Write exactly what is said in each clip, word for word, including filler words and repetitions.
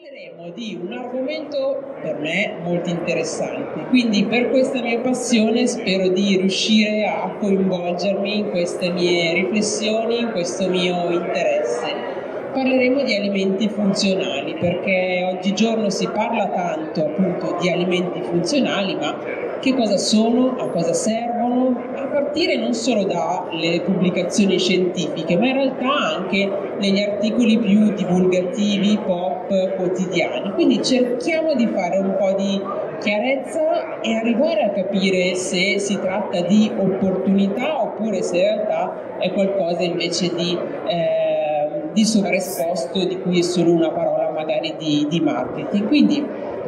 Parleremo di un argomento per me molto interessante, quindi per questa mia passione spero di riuscire a coinvolgermi in queste mie riflessioni, in questo mio interesse. Parleremo di alimenti funzionali perché oggigiorno si parla tanto appunto di alimenti funzionali, ma che cosa sono, a cosa servono, a partire non solo dalle pubblicazioni scientifiche, ma in realtà anche negli articoli più divulgativi, pop, quotidiani. Quindi cerchiamo di fare un po' di chiarezza e arrivare a capire se si tratta di opportunità oppure se in realtà è qualcosa invece di, eh, di sovraesposto, di cui è solo una parola magari di, di marketing. Quindi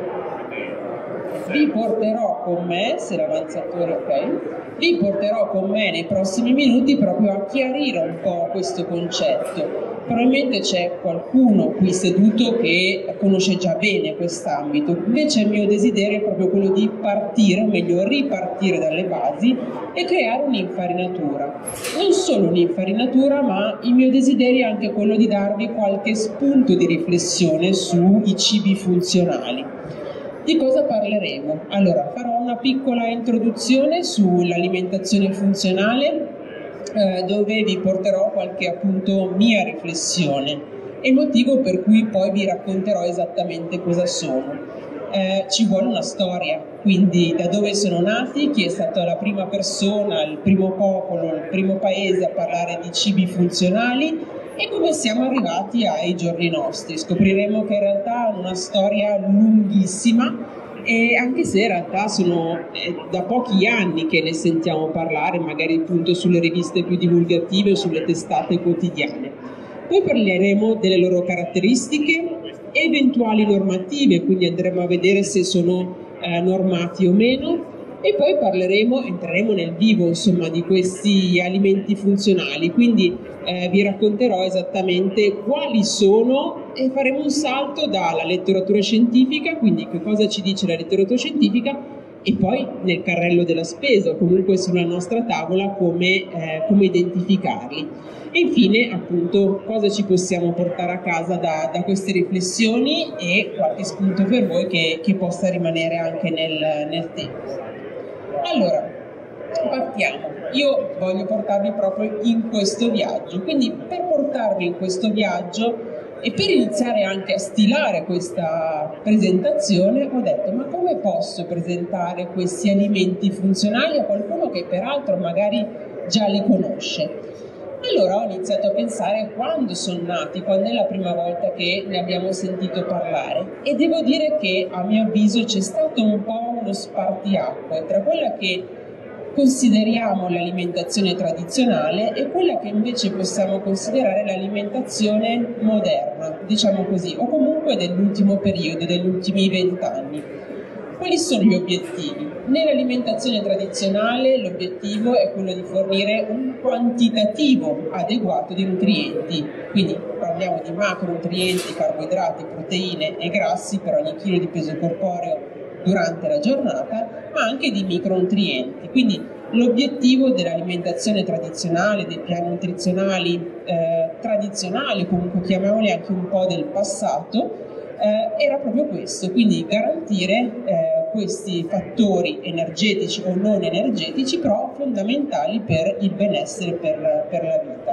vi porterò con me, se l'avanzatore ok, vi porterò con me nei prossimi minuti proprio a chiarire un po' questo concetto. Probabilmente c'è qualcuno qui seduto che conosce già bene quest'ambito, invece il mio desiderio è proprio quello di partire, o meglio ripartire dalle basi e creare un'infarinatura. Non solo un'infarinatura, ma il mio desiderio è anche quello di darvi qualche spunto di riflessione sui cibi funzionali. Di cosa parleremo? Allora, farò una piccola introduzione sull'alimentazione funzionale, eh, dove vi porterò qualche appunto mia riflessione e il motivo per cui poi vi racconterò esattamente cosa sono. Eh, ci vuole una storia, quindi da dove sono nati, chi è stata la prima persona, il primo popolo, il primo paese a parlare di cibi funzionali e come siamo arrivati ai giorni nostri. Scopriremo che in realtà è una storia lunghissima, e anche se in realtà sono eh, da pochi anni che ne sentiamo parlare, magari appunto sulle riviste più divulgative o sulle testate quotidiane. Poi parleremo delle loro caratteristiche, eventuali normative, quindi andremo a vedere se sono eh, normati o meno, e poi parleremo, entreremo nel vivo insomma di questi alimenti funzionali, quindi eh, vi racconterò esattamente quali sono e faremo un salto dalla letteratura scientifica, quindi che cosa ci dice la letteratura scientifica, e poi nel carrello della spesa o comunque sulla nostra tavola come, eh, come identificarli. E infine appunto cosa ci possiamo portare a casa da, da queste riflessioni e qualche spunto per voi che, che possa rimanere anche nel, nel tempo. Allora, partiamo. Io voglio portarvi proprio in questo viaggio, quindi per portarvi in questo viaggio e per iniziare anche a stilare questa presentazione ho detto: ma come posso presentare questi alimenti funzionali a qualcuno che peraltro magari già li conosce? Allora ho iniziato a pensare quando sono nati, quando è la prima volta che ne abbiamo sentito parlare, e devo dire che a mio avviso c'è stato un po' uno spartiacque tra quella che consideriamo l'alimentazione tradizionale e quella che invece possiamo considerare l'alimentazione moderna, diciamo così, o comunque dell'ultimo periodo, degli ultimi vent'anni. Quali sono gli obiettivi? Nell'alimentazione tradizionale l'obiettivo è quello di fornire un quantitativo adeguato di nutrienti, quindi parliamo di macronutrienti, carboidrati, proteine e grassi per ogni chilo di peso corporeo durante la giornata, ma anche di micronutrienti. Quindi l'obiettivo dell'alimentazione tradizionale, dei piani nutrizionali eh, tradizionali, comunque chiamiamoli anche un po' del passato, eh, era proprio questo, quindi garantire eh, questi fattori energetici o non energetici, però fondamentali per il benessere, per, per la vita.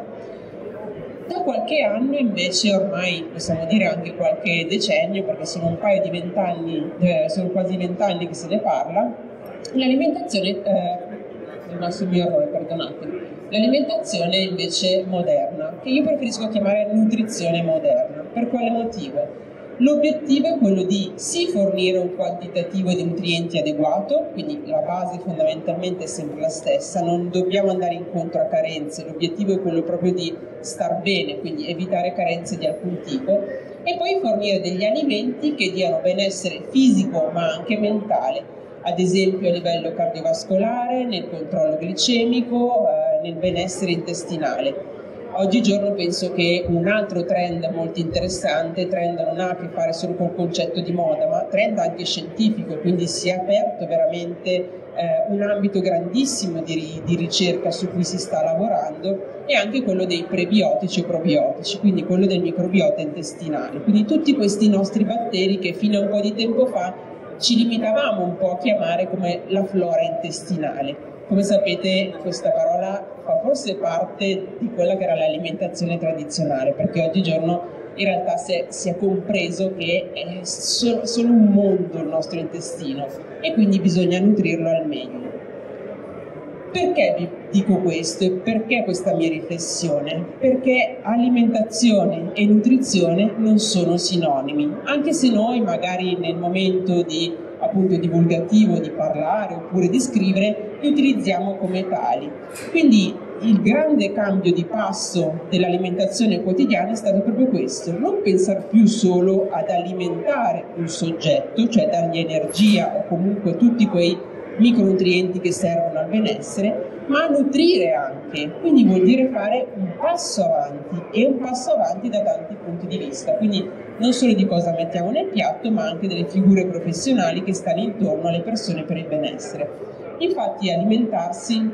Da qualche anno invece, ormai possiamo dire anche qualche decennio, perché sono un paio di vent'anni, eh, sono quasi vent'anni che se ne parla, l'alimentazione, eh, rimasto il mio errore, perdonatemi, l'alimentazione invece moderna, che io preferisco chiamare nutrizione moderna. Per quale motivo? L'obiettivo è quello di sì fornire un quantitativo di nutrienti adeguato, quindi la base fondamentalmente è sempre la stessa, non dobbiamo andare incontro a carenze, l'obiettivo è quello proprio di star bene, quindi evitare carenze di alcun tipo, e poi fornire degli alimenti che diano benessere fisico ma anche mentale, ad esempio a livello cardiovascolare, nel controllo glicemico, eh, nel benessere intestinale. Oggigiorno penso che un altro trend molto interessante, trend non ha a che fare solo col concetto di moda, ma trend anche scientifico, quindi si è aperto veramente eh, un ambito grandissimo di, di ricerca su cui si sta lavorando, e anche quello dei prebiotici o probiotici, quindi quello del microbiota intestinale. Quindi tutti questi nostri batteri che fino a un po' di tempo fa ci limitavamo un po' a chiamare come la flora intestinale. Come sapete, questa parola fa forse parte di quella che era l'alimentazione tradizionale, perché oggigiorno in realtà si è, si è compreso che è solo, solo un mondo il nostro intestino e quindi bisogna nutrirlo al meglio. Perché vi dico questo e perché questa mia riflessione? Perché alimentazione e nutrizione non sono sinonimi, anche se noi magari nel momento di appunto divulgativo, di parlare oppure di scrivere, li utilizziamo come tali. Quindi il grande cambio di passo dell'alimentazione quotidiana è stato proprio questo: non pensare più solo ad alimentare un soggetto, cioè dargli energia o comunque tutti quei micronutrienti che servono al benessere, ma a nutrire anche. Quindi vuol dire fare un passo avanti, e un passo avanti da tanti punti di vista. Quindi non solo di cosa mettiamo nel piatto, ma anche delle figure professionali che stanno intorno alle persone per il benessere. Infatti alimentarsi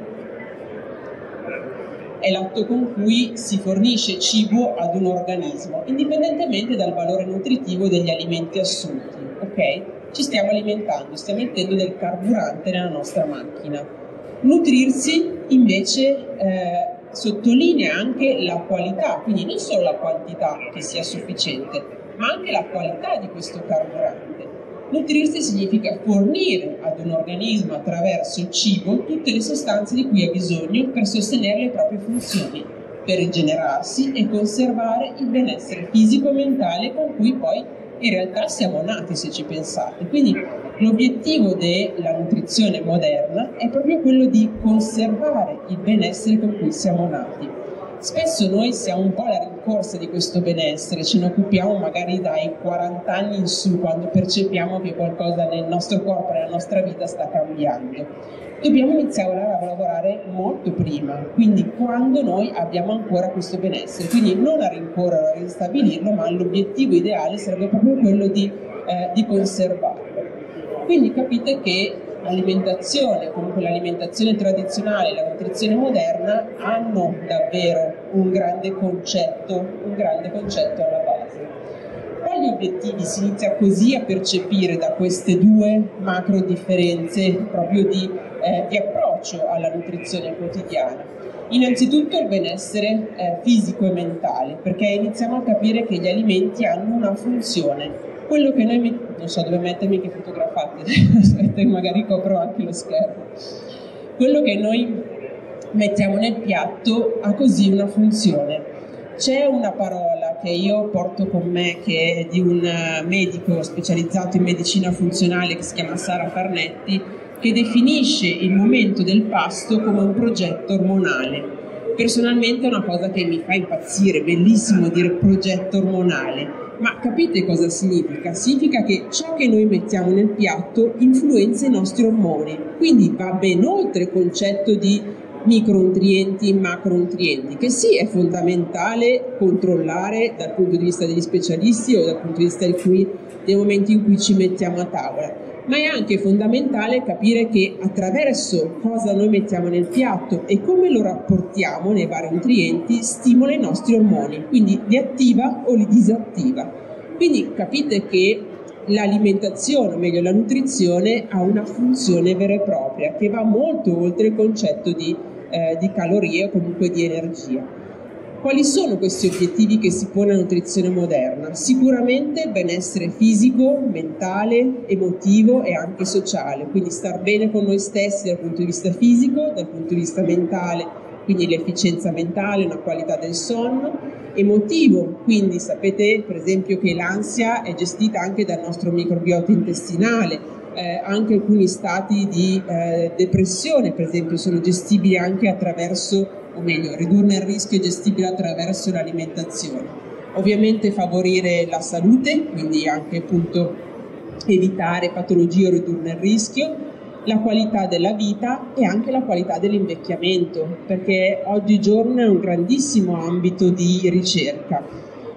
è l'atto con cui si fornisce cibo ad un organismo, indipendentemente dal valore nutritivo degli alimenti assunti, ok? Ci stiamo alimentando, stiamo mettendo del carburante nella nostra macchina. Nutrirsi invece eh, sottolinea anche la qualità, quindi non solo la quantità che sia sufficiente, ma anche la qualità di questo carburante. Nutrirsi significa fornire ad un organismo attraverso il cibo tutte le sostanze di cui ha bisogno per sostenere le proprie funzioni, per rigenerarsi e conservare il benessere fisico e mentale con cui poi in realtà siamo nati, se ci pensate. Quindi l'obiettivo della nutrizione moderna è proprio quello di conservare il benessere con cui siamo nati. Spesso noi siamo un po' alla rincorsa di questo benessere, ce ne occupiamo magari dai quaranta anni in su, quando percepiamo che qualcosa nel nostro corpo, nella nostra vita sta cambiando. Dobbiamo iniziare a lavorare molto prima, quindi quando noi abbiamo ancora questo benessere, quindi non a rincorrere, a ristabilirlo, ma l'obiettivo ideale sarebbe proprio quello di, eh, di conservarlo. Quindi capite che l'alimentazione, comunque l'alimentazione tradizionale e la nutrizione moderna hanno davvero un grande concetto, un grande concetto alla base. Quali obiettivi si inizia così a percepire da queste due macro differenze proprio di, eh, di approccio alla nutrizione quotidiana? Innanzitutto il benessere eh, fisico e mentale, perché iniziamo a capire che gli alimenti hanno una funzione. Quello che noi, non so dove mettermi che fotografate, aspetta che magari copro anche lo schermo. Quello che noi mettiamo nel piatto ha così una funzione. C'è una parola che io porto con me, che è di un medico specializzato in medicina funzionale che si chiama Sara Farnetti, che definisce il momento del pasto come un progetto ormonale. Personalmente è una cosa che mi fa impazzire, bellissimo dire progetto ormonale. Ma capite cosa significa? Significa che ciò che noi mettiamo nel piatto influenza i nostri ormoni, quindi va ben oltre il concetto di micronutrienti e macronutrienti, che sì, è fondamentale controllare dal punto di vista degli specialisti o dal punto di vista di cui, dei momenti in cui ci mettiamo a tavola, ma è anche fondamentale capire che attraverso cosa noi mettiamo nel piatto e come lo rapportiamo nei vari nutrienti stimola i nostri ormoni, quindi li attiva o li disattiva. Quindi capite che l'alimentazione, o meglio la nutrizione, ha una funzione vera e propria che va molto oltre il concetto di, eh, di calorie o comunque di energia. Quali sono questi obiettivi che si pone la nutrizione moderna? Sicuramente benessere fisico, mentale, emotivo e anche sociale, quindi star bene con noi stessi dal punto di vista fisico, dal punto di vista mentale, quindi l'efficienza mentale, una qualità del sonno, emotivo, quindi sapete per esempio che l'ansia è gestita anche dal nostro microbiota intestinale, eh, anche alcuni stati di eh, depressione per esempio sono gestibili anche attraverso, o meglio, ridurne il rischio è gestibile attraverso l'alimentazione. Ovviamente favorire la salute, quindi anche appunto evitare patologie o ridurne il rischio, la qualità della vita e anche la qualità dell'invecchiamento, perché oggigiorno è un grandissimo ambito di ricerca.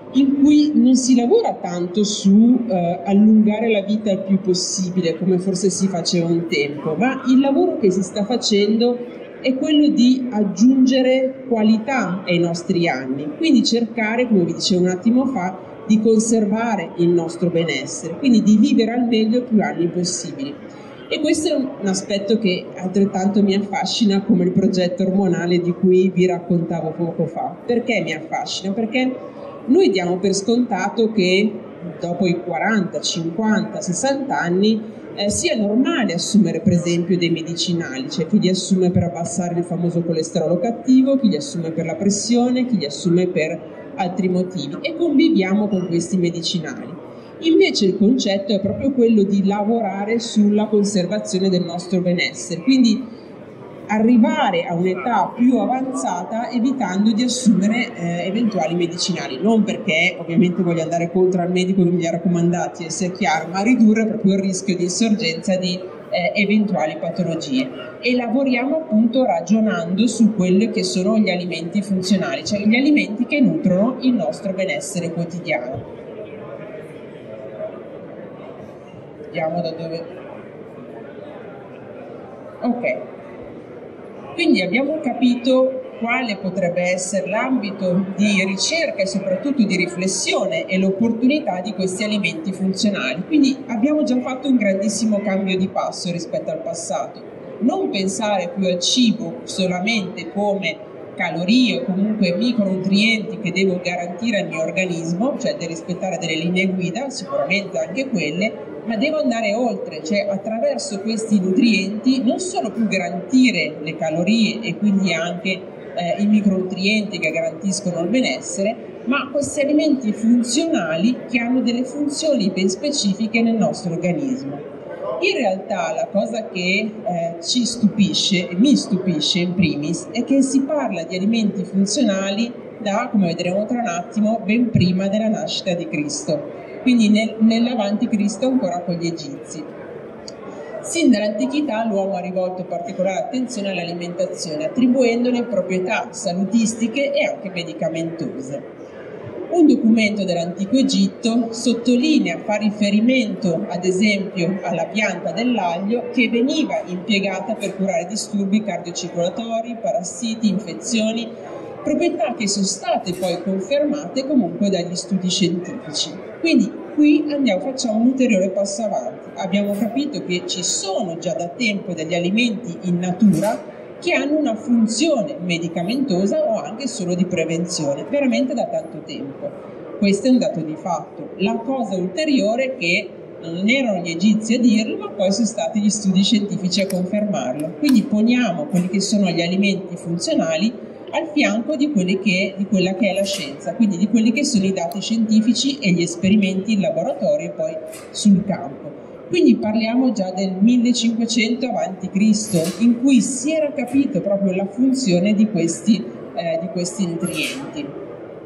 in cui non si lavora tanto su eh, allungare la vita il più possibile, come forse si faceva un tempo, ma il lavoro che si sta facendo è quello di aggiungere qualità ai nostri anni, quindi cercare, come vi dicevo un attimo fa, di conservare il nostro benessere, quindi di vivere al meglio più anni possibili. E questo è un aspetto che altrettanto mi affascina come il progetto ormonale di cui vi raccontavo poco fa. Perché mi affascina? Perché noi diamo per scontato che dopo i quaranta, cinquanta, sessanta anni eh, sia normale assumere per esempio dei medicinali, cioè chi li assume per abbassare il famoso colesterolo cattivo, chi li assume per la pressione, chi li assume per altri motivi, e conviviamo con questi medicinali. Invece il concetto è proprio quello di lavorare sulla conservazione del nostro benessere, quindi arrivare a un'età più avanzata evitando di assumere eh, eventuali medicinali, non perché ovviamente voglio andare contro al medico che me li ha raccomandati, e sia chiaro, ma ridurre proprio il rischio di insorgenza di eh, eventuali patologie. E lavoriamo appunto ragionando su quelli che sono gli alimenti funzionali, cioè gli alimenti che nutrono il nostro benessere quotidiano. Vediamo da dove... Ok. Quindi abbiamo capito quale potrebbe essere l'ambito di ricerca e soprattutto di riflessione e l'opportunità di questi alimenti funzionali. Quindi abbiamo già fatto un grandissimo cambio di passo rispetto al passato. Non pensare più al cibo solamente come calorie o comunque micronutrienti che devo garantire al mio organismo, cioè di rispettare delle linee guida, sicuramente anche quelle, ma devo andare oltre, cioè attraverso questi nutrienti non solo più garantire le calorie e quindi anche eh, i micronutrienti che garantiscono il benessere, ma questi alimenti funzionali che hanno delle funzioni ben specifiche nel nostro organismo. In realtà la cosa che eh, ci stupisce, e mi stupisce in primis, è che si parla di alimenti funzionali da, come vedremo tra un attimo, ben prima della nascita di Cristo, quindi nel, nell'avanti Cristo ancora con gli egizi. Sin dall'antichità l'uomo ha rivolto particolare attenzione all'alimentazione, attribuendone proprietà salutistiche e anche medicamentose. Un documento dell'antico Egitto sottolinea, fa riferimento ad esempio alla pianta dell'aglio che veniva impiegata per curare disturbi cardiocircolatori, parassiti, infezioni, proprietà che sono state poi confermate comunque dagli studi scientifici. Quindi qui andiamo, facciamo un ulteriore passo avanti. Abbiamo capito che ci sono già da tempo degli alimenti in natura che hanno una funzione medicamentosa o anche solo di prevenzione, veramente da tanto tempo. Questo è un dato di fatto. La cosa ulteriore è che non erano gli egizi a dirlo, ma poi sono stati gli studi scientifici a confermarlo. Quindi poniamo quelli che sono gli alimenti funzionali al fianco di, quelli che, di quella che è la scienza, quindi di quelli che sono i dati scientifici e gli esperimenti in laboratorio e poi sul campo. Quindi parliamo già del millecinquecento avanti Cristo, in cui si era capito proprio la funzione di questi, eh, di questi nutrienti.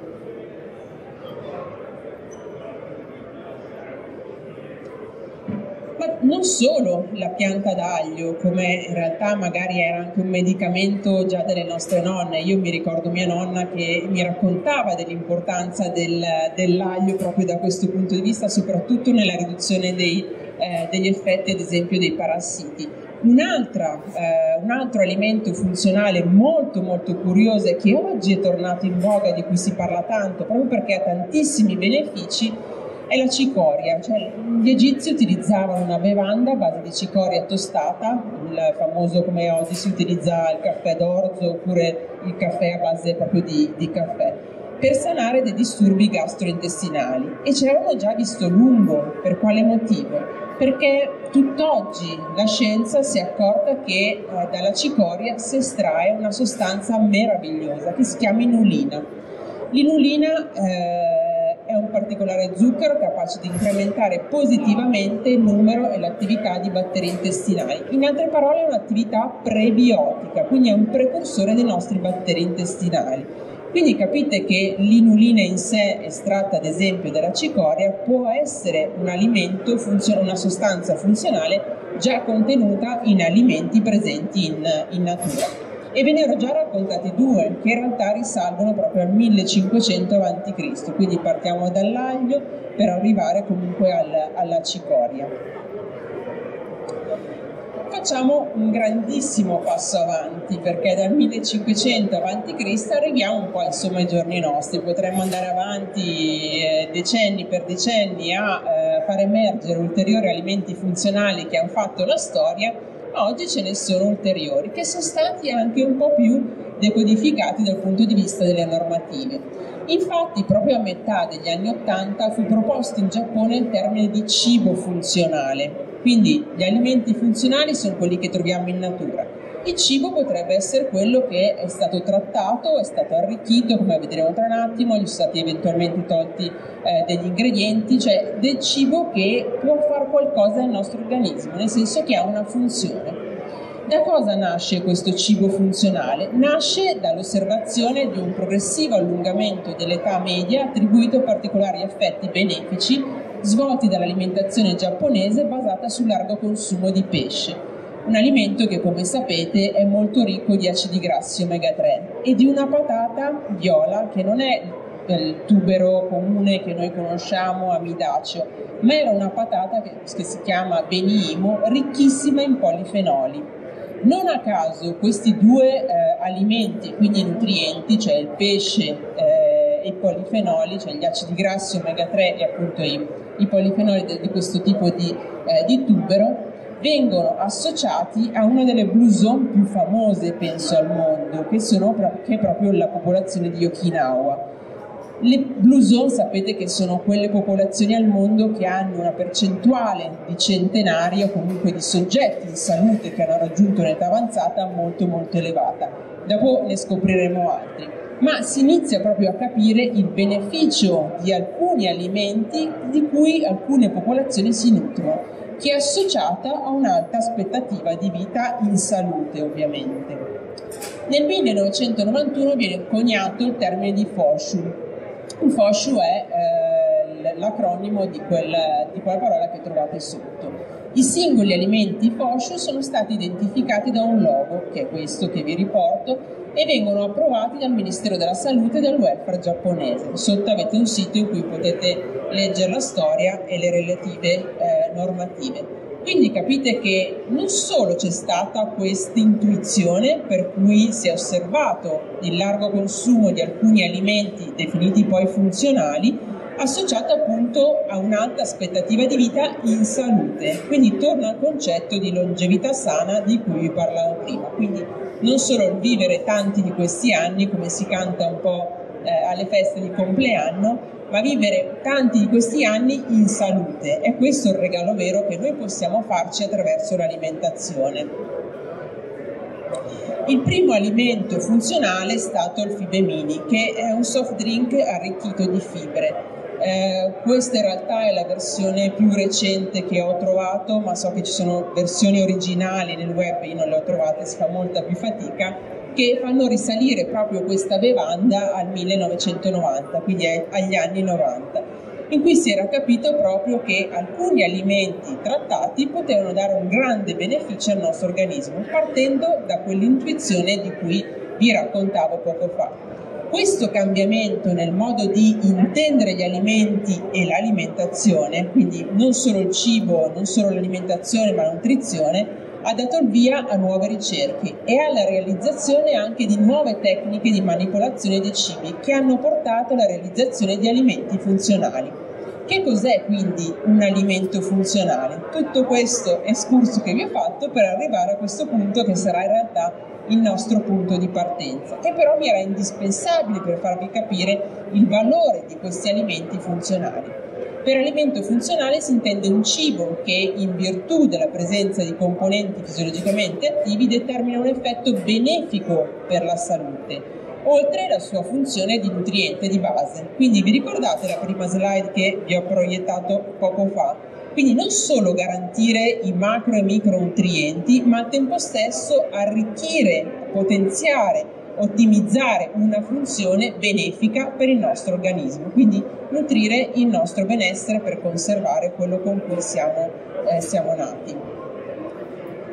Ma non solo la pianta d'aglio, come in realtà magari era anche un medicamento già delle nostre nonne. Io mi ricordo mia nonna che mi raccontava dell'importanza del, dell'aglio proprio da questo punto di vista, soprattutto nella riduzione dei, eh, degli effetti ad esempio dei parassiti. Un'altra, eh, un altro alimento funzionale molto molto curioso e che oggi è tornato in voga, di cui si parla tanto proprio perché ha tantissimi benefici, è la cicoria. Cioè, gli egizi utilizzavano una bevanda a base di cicoria tostata, il famoso, come oggi si utilizza il caffè d'orzo oppure il caffè a base proprio di, di caffè, per sanare dei disturbi gastrointestinali. E ce l'avevano già visto lungo. Per quale motivo? Perché tutt'oggi la scienza si è accorta che eh, dalla cicoria si estrae una sostanza meravigliosa che si chiama inulina. L'inulina eh, è un particolare zucchero capace di incrementare positivamente il numero e l'attività di batteri intestinali. In altre parole è un'attività prebiotica, quindi è un precursore dei nostri batteri intestinali. Quindi capite che l'inulina in sé, estratta ad esempio dalla cicoria, può essere un alimento, una sostanza funzionale già contenuta in alimenti presenti in, in natura. E ve ne ero già raccontati due, che in realtà risalgono proprio al millecinquecento avanti Cristo, quindi partiamo dall'aglio per arrivare comunque al, alla cicoria. Facciamo un grandissimo passo avanti, perché dal millecinquecento avanti Cristo arriviamo un po' insomma ai giorni nostri. Potremmo andare avanti eh, decenni per decenni a eh, far emergere ulteriori alimenti funzionali che hanno fatto la storia, ma oggi ce ne sono ulteriori che sono stati anche un po' più decodificati dal punto di vista delle normative. Infatti proprio a metà degli anni Ottanta fu proposto in Giappone il termine di cibo funzionale. Quindi gli alimenti funzionali sono quelli che troviamo in natura. Il cibo potrebbe essere quello che è stato trattato, è stato arricchito, come vedremo tra un attimo, gli sono stati eventualmente tolti eh, degli ingredienti, cioè del cibo che può fare qualcosa nel nostro organismo, nel senso che ha una funzione. Da cosa nasce questo cibo funzionale? Nasce dall'osservazione di un progressivo allungamento dell'età media attribuito a particolari effetti benefici svolti dall'alimentazione giapponese basata sul largo consumo di pesce, un alimento che, come sapete, è molto ricco di acidi grassi omega tre, e di una patata viola che non è il tubero comune che noi conosciamo, amidaceo, ma era una patata che, che si chiama benihimo, ricchissima in polifenoli. Non a caso questi due eh, alimenti, quindi nutrienti, cioè il pesce eh, e i polifenoli, cioè gli acidi grassi omega tre e appunto i, i polifenoli di, di questo tipo di, eh, di tubero, vengono associati a una delle blue zone più famose, penso, al mondo, che, sono, che è proprio la popolazione di Okinawa. Le blue zone sapete che sono quelle popolazioni al mondo che hanno una percentuale di centenari o comunque di soggetti in salute che hanno raggiunto un'età avanzata molto molto elevata. Dopo ne scopriremo altri. Ma si inizia proprio a capire il beneficio di alcuni alimenti di cui alcune popolazioni si nutrono, che è associata a un'alta aspettativa di vita in salute, ovviamente. Nel millenovecentonovantuno viene coniato il termine di Foshu. Il Foshu è eh, l'acronimo di, quel, di quella parola che trovate sotto. I singoli alimenti Foshu sono stati identificati da un logo, che è questo che vi riporto, e vengono approvati dal Ministero della Salute e del Welfare giapponese. Sotto avete un sito in cui potete leggere la storia e le relative eh, normative. Quindi capite che non solo c'è stata questa intuizione per cui si è osservato il largo consumo di alcuni alimenti definiti poi funzionali, associato appunto a un'alta aspettativa di vita in salute. Quindi torna al concetto di longevità sana di cui vi parlavo prima. Quindi non solo il vivere tanti di questi anni, come si canta un po' eh, alle feste di compleanno, ma vivere tanti di questi anni in salute. È questo il regalo vero che noi possiamo farci attraverso l'alimentazione. Il primo alimento funzionale è stato il Fibemini, che è un soft drink arricchito di fibre. Eh, questa in realtà è la versione più recente che ho trovato, ma so che ci sono versioni originali nel web, io non le ho trovate, si fa molta più fatica, che fanno risalire proprio questa bevanda al millenovecentonovanta, quindi agli anni novanta, in cui si era capito proprio che alcuni alimenti trattati potevano dare un grande beneficio al nostro organismo, partendo da quell'intuizione di cui vi raccontavo poco fa. Questo cambiamento nel modo di intendere gli alimenti e l'alimentazione, quindi non solo il cibo, non solo l'alimentazione, ma la nutrizione, ha dato il via a nuove ricerche e alla realizzazione anche di nuove tecniche di manipolazione dei cibi che hanno portato alla realizzazione di alimenti funzionali. Che cos'è quindi un alimento funzionale? Tutto questo escurso che vi ho fatto per arrivare a questo punto che sarà in realtà il nostro punto di partenza, che però mi era indispensabile per farvi capire il valore di questi alimenti funzionali. Per alimento funzionale si intende un cibo che, in virtù della presenza di componenti fisiologicamente attivi, determina un effetto benefico per la salute, oltre alla sua funzione di nutriente di base. Quindi vi ricordate la prima slide che vi ho proiettato poco fa? Quindi non solo garantire i macro e micronutrienti, ma al tempo stesso arricchire, potenziare, ottimizzare una funzione benefica per il nostro organismo, quindi nutrire il nostro benessere per conservare quello con cui siamo, eh, siamo nati.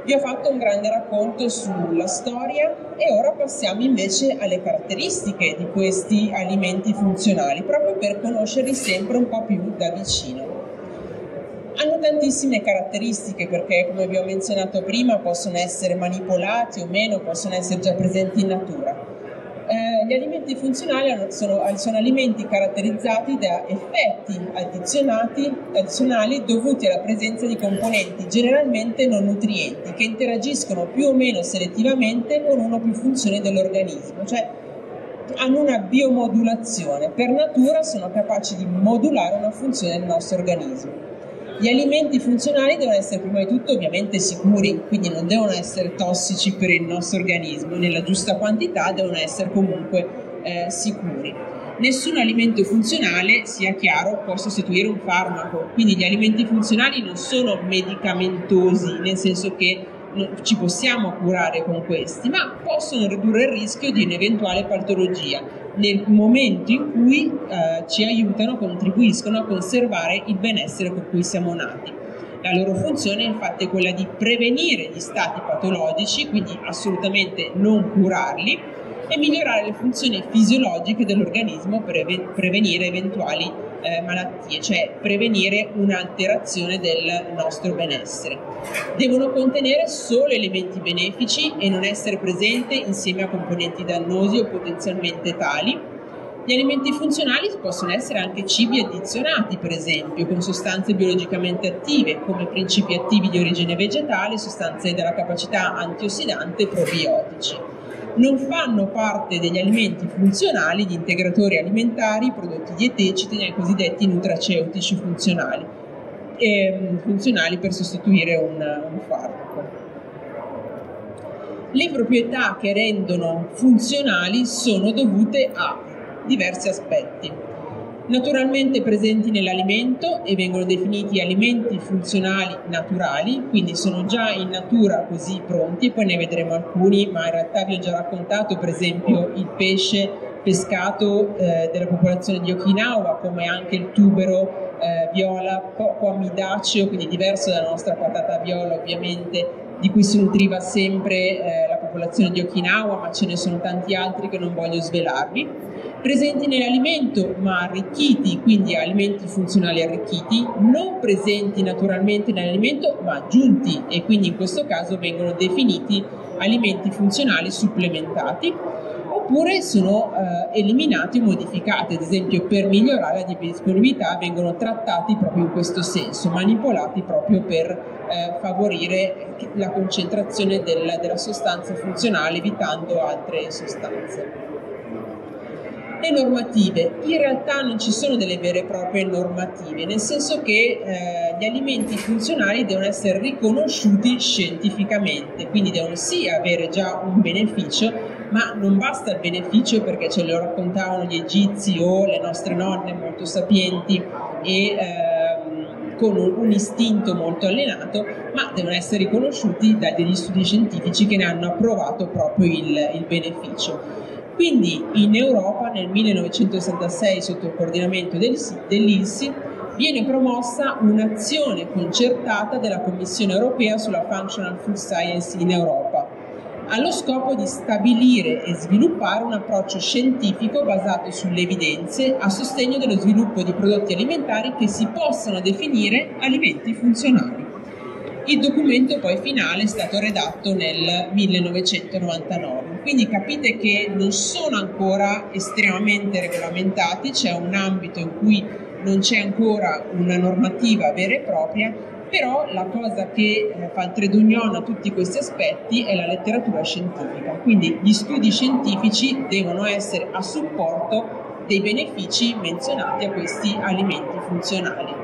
Vi ho fatto un grande racconto sulla storia e ora passiamo invece alle caratteristiche di questi alimenti funzionali, proprio per conoscerli sempre un po' più da vicino. Hanno tantissime caratteristiche perché, come vi ho menzionato prima, possono essere manipolati o meno, possono essere già presenti in natura. Eh, gli alimenti funzionali sono, sono alimenti caratterizzati da effetti addizionati, addizionali dovuti alla presenza di componenti generalmente non nutrienti che interagiscono più o meno selettivamente con una o più funzioni dell'organismo, cioè hanno una biomodulazione. Per natura sono capaci di modulare una funzione del nostro organismo. Gli alimenti funzionali devono essere prima di tutto ovviamente sicuri, quindi non devono essere tossici per il nostro organismo, nella giusta quantità devono essere comunque eh, sicuri. Nessun alimento funzionale, sia chiaro, può sostituire un farmaco, quindi gli alimenti funzionali non sono medicamentosi, nel senso che ci possiamo curare con questi, ma possono ridurre il rischio di un'eventuale patologia nel momento in cui eh, ci aiutano, contribuiscono a conservare il benessere con cui siamo nati. La loro funzione infatti è quella di prevenire gli stati patologici, quindi assolutamente non curarli, e migliorare le funzioni fisiologiche dell'organismo per ev- prevenire eventuali eh, malattie, cioè prevenire un'alterazione del nostro benessere. Devono contenere solo elementi benefici e non essere presenti insieme a componenti dannosi o potenzialmente tali. Gli alimenti funzionali possono essere anche cibi addizionati, per esempio, con sostanze biologicamente attive, come principi attivi di origine vegetale, sostanze dalla capacità antiossidante e probiotici. Non fanno parte degli alimenti funzionali gli integratori alimentari, prodotti dietetici, nei cosiddetti nutraceutici funzionali, eh, funzionali per sostituire un, un farmaco. Le proprietà che rendono funzionali sono dovute a diversi aspetti. Naturalmente presenti nell'alimento e vengono definiti alimenti funzionali naturali, quindi sono già in natura così pronti, poi ne vedremo alcuni, ma in realtà vi ho già raccontato per esempio il pesce pescato eh, della popolazione di Okinawa, come anche il tubero eh, viola poco amidaceo, quindi diverso dalla nostra patata viola ovviamente, di cui si nutriva sempre eh, la popolazione di Okinawa, ma ce ne sono tanti altri che non voglio svelarvi. Presenti nell'alimento ma arricchiti, quindi alimenti funzionali arricchiti, non presenti naturalmente nell'alimento ma aggiunti, e quindi in questo caso vengono definiti alimenti funzionali supplementati, oppure sono eh, eliminati o modificati, ad esempio per migliorare la disponibilità vengono trattati proprio in questo senso, manipolati proprio per eh, favorire la concentrazione del, della sostanza funzionale evitando altre sostanze. Le normative, in realtà non ci sono delle vere e proprie normative, nel senso che eh, gli alimenti funzionali devono essere riconosciuti scientificamente, quindi devono sì avere già un beneficio, ma non basta il beneficio perché ce lo raccontavano gli egizi o le nostre nonne molto sapienti e ehm, con un, un istinto molto allenato, ma devono essere riconosciuti da degli studi scientifici che ne hanno approvato proprio il, il beneficio. Quindi in Europa nel millenovecentosessantasei, sotto il coordinamento dell'I N S I, viene promossa un'azione concertata della Commissione europea sulla Functional Food Science in Europa, allo scopo di stabilire e sviluppare un approccio scientifico basato sulle evidenze a sostegno dello sviluppo di prodotti alimentari che si possano definire alimenti funzionali. Il documento poi finale è stato redatto nel millenovecentonovantanove, quindi capite che non sono ancora estremamente regolamentati, c'è un ambito in cui non c'è ancora una normativa vera e propria, però la cosa che fa il trade union a tutti questi aspetti è la letteratura scientifica, quindi gli studi scientifici devono essere a supporto dei benefici menzionati a questi alimenti funzionali.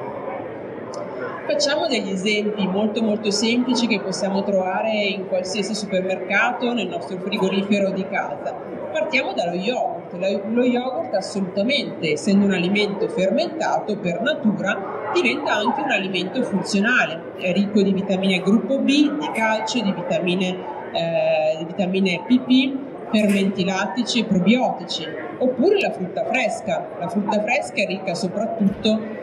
Facciamo degli esempi molto molto semplici che possiamo trovare in qualsiasi supermercato, nel nostro frigorifero di casa. Partiamo dallo yogurt. Lo yogurt assolutamente, essendo un alimento fermentato per natura, diventa anche un alimento funzionale. È ricco di vitamine gruppo B, di calcio, di vitamine, eh, di vitamine P P, fermenti lattici e probiotici. Oppure la frutta fresca. La frutta fresca è ricca soprattutto